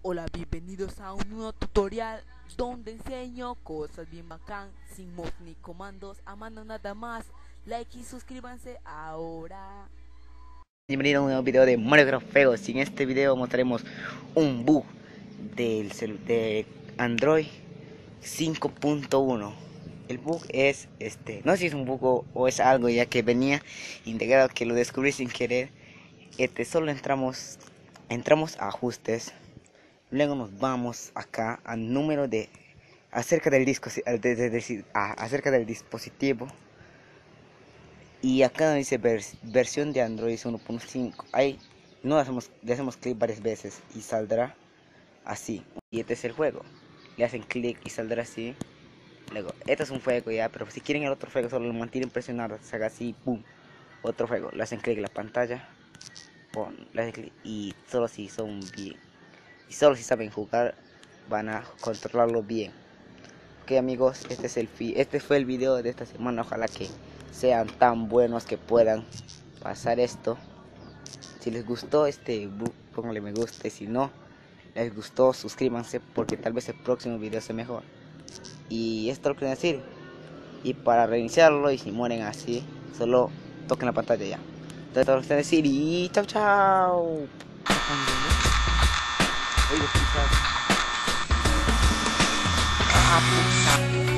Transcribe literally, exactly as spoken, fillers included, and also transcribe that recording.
Hola, bienvenidos a un nuevo tutorial donde enseño cosas bien bacán, sin mods ni comandos, a mano nada más. Like y suscríbanse ahora. Bienvenido a un nuevo video de Minecraft Fegos. Y en este video mostraremos un bug del de Android cinco punto uno. El bug es este, no sé si es un bug o, o es algo ya que venía integrado, que lo descubrí sin querer. Este, solo entramos, entramos a ajustes, luego nos vamos acá al número de acerca del disco, de, de, de, acerca del dispositivo. Y acá dice vers versión de Android uno punto cinco. Ahí no hacemos, le hacemos clic varias veces y saldrá así. Y este es el juego. Le hacen clic y saldrá así. Luego, este es un juego ya, pero si quieren el otro juego solo lo mantienen presionado, se haga así, pum. Otro juego, le hacen clic en la pantalla, pon, le hacen clic y solo si son bien. Y solo si saben jugar van a controlarlo bien. Ok amigos, este es el fi este fue el video de esta semana. Ojalá que sean tan buenos que puedan pasar esto. Si les gustó este book, pónganle me gusta. Y si no les gustó, suscríbanse, porque tal vez el próximo video sea mejor. Y esto lo quiero decir. Y para reiniciarlo, y si mueren así, solo toquen la pantalla ya. Entonces todo lo que quiero decir y chao chao. Oye, quizás. Ah, puta.